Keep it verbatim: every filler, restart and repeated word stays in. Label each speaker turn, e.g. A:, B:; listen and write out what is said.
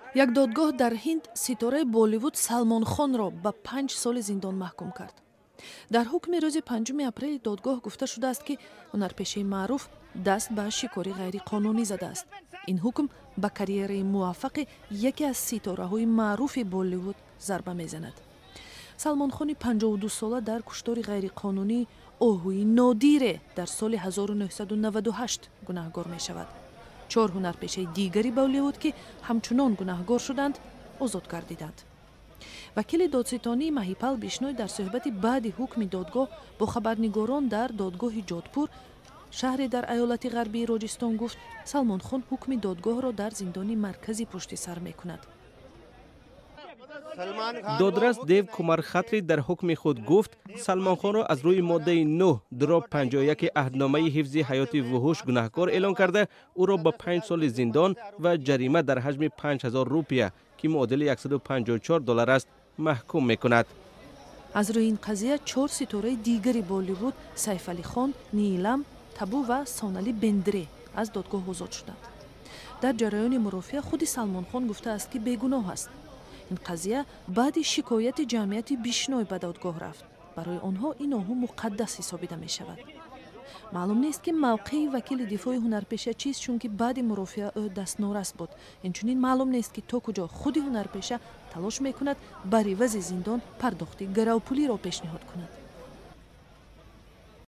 A: як додгоҳ дар Ҳинд ситораи Болливуд Салмон Хонро ба панҷ соли зиндон маҳкум кард. дар ҳукми рӯзи панҷуми апрели додгоҳ гуфта шудааст, ки ҳунарпешаи маъруф даст ба шикори ғайриқонунӣ задааст. ин ҳукм ба карьераи муваффақи яке аз ситораҳои маъруфи Болливуд зарба мезанад. салмонхони панҷоҳу ду сола дар куштори ғайриқонунии оҳуи нодире дар соли ҳазору нӯҳсаду наваду ҳашт гунаҳгор мешавад. чор ҳунарпешаи дигари Болливуд, ки ҳамчунон гунаҳгор шуданд, озод гардиданд. вакили додситонии Маҳипал Бишной дар суҳбати баъди ҳукми додгоҳ бо хабарнигорон дар додгоҳи Ҷодпур, шаҳре дар айолати ғарбии Роҷистон гуфт, Салмонхон ҳукми додгоҳро дар зиндони марказӣ пушти сар мекунад.
B: додрас Дев Кумархатри дар ҳукми худ гуфт, Салмонхонро аз рӯи моддаи нӯҳ дроб панҷоҳ як аҳдномаи ҳифзи ҳаёти вуҳуш гунаҳкор эълон карда, ӯро ба панҷ соли зиндон ва ҷарима дар ҳаҷми панҷ ҳазор рупия, ки муодили яксаду панҷоҳу чор доллар аст, маҳкум мекунад.
A: аз рӯи ин қазия чор ситораи дигари Болливуд Сайфалихон, Нилам, Табу ва Сонали Бендре аз додгоҳ озод шуданд. дар ҷараёни мурофиа худи Салмонхон гуфтааст, ки бегуноҳ аст. ин қазия баъди шикояти ҷамъияти Бишной ба додгоҳ рафт. барои онҳо ин оҳу муқаддас ҳисобида мешавад. маълум нест, ки мавқеи вакили дифои ҳунарпеша чист, чунки баъди мурофиа ӯ дастнорас буд. инчунин маълум нест, ки то куҷо худи ҳунарпеша талош мекунад бар ивази зиндон пардохти гаравпулиро пешниҳод кунад.